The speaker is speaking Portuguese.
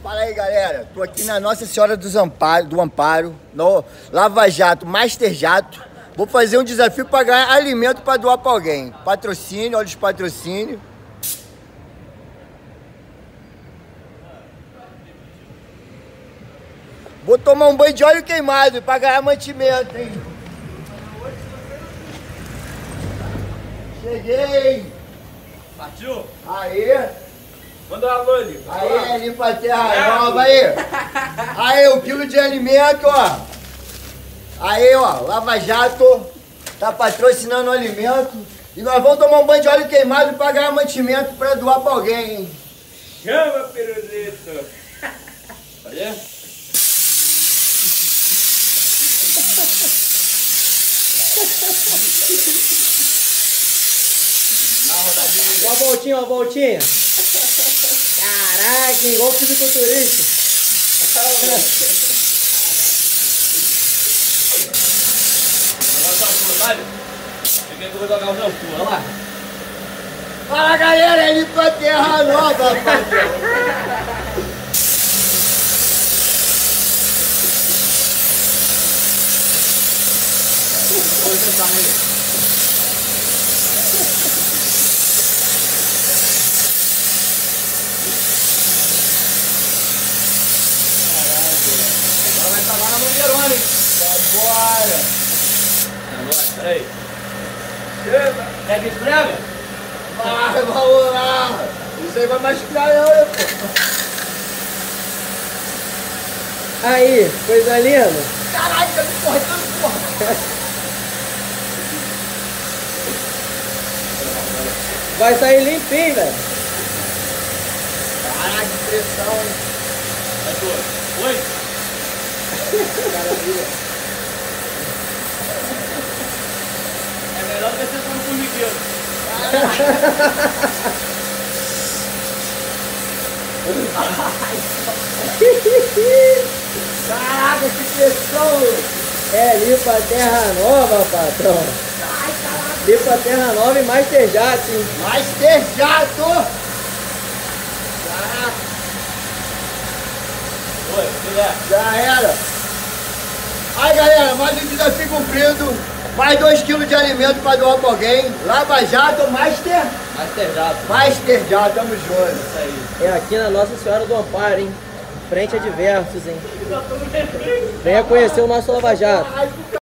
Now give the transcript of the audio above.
Fala aí, galera. Tô aqui na Nossa Senhora do Amparo, no Lava Jato, Master Jato. Vou fazer um desafio para ganhar alimento para doar para alguém. Patrocínio, olha os patrocínios. Vou tomar um banho de óleo queimado para ganhar mantimento, hein? Cheguei! Partiu? Aê! Manda um alô ali. Aê, limpa a terra nova aí! Aê, o quilo de alimento, ó! Aí, ó, Lava Jato tá patrocinando o alimento e nós vamos tomar um banho de óleo queimado para ganhar mantimento para doar para alguém, hein? Chama, pirulito! Olha! Uma voltinha, uma voltinha. Caraca, igual fisiculturista. Cheguei que eu vou jogar o meu pulo, olha lá. Fala, galera, é limpa a terra nova, rapaziada! Agora vai estar lá na Mangueirona, hein? Vambora! Peraí. Chega! Quer que esfrega? Vai, vamos lá! Isso aí vai machucar eu, né, pô? Aí, coisa linda. Caralho, tá me cortando, porra! Vai sair limpinho, velho. Caralho, que pressão, hein? Vai tua. Oi? É melhor do que você como formigueiro. Caraca, que pressão! É, limpa a terra nova, patrão. Limpa a terra nova e Master Jato, hein? Master Jato! Caraca, Oi, filé. já era! Aí, galera, mais um desafio cumprido. Mais 2 kg de alimento para doar para alguém. Lava Jato, Master Jato, tamo junto. Isso aí. É aqui na Nossa Senhora do Amparo, hein? Frente a diversos, hein? Venha conhecer o nosso Lava Jato. Ai,